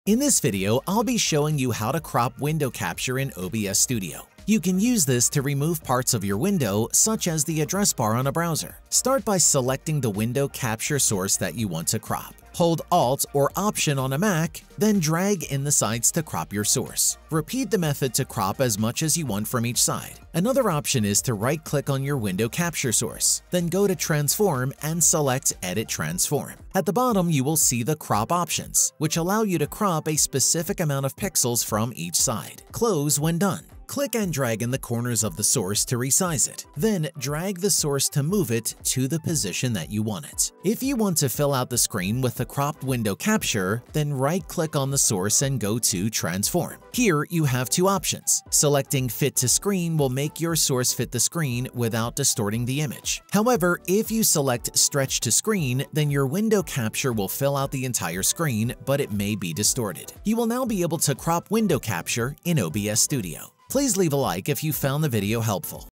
In this video, I'll be showing you how to crop window capture in OBS Studio. You can use this to remove parts of your window, such as the address bar on a browser. Start by selecting the window capture source that you want to crop. Hold Alt or Option on a Mac, then drag in the sides to crop your source. Repeat the method to crop as much as you want from each side. Another option is to right-click on your window capture source, then go to Transform and select Edit Transform. At the bottom, you will see the crop options, which allow you to crop a specific amount of pixels from each side. Close when done. Click and drag in the corners of the source to resize it. Then drag the source to move it to the position that you want it. If you want to fill out the screen with the cropped window capture, then right-click on the source and go to Transform. Here you have two options. Selecting Fit to Screen will make your source fit the screen without distorting the image. However, if you select Stretch to Screen, then your window capture will fill out the entire screen, but it may be distorted. You will now be able to crop window capture in OBS Studio. Please leave a like if you found the video helpful.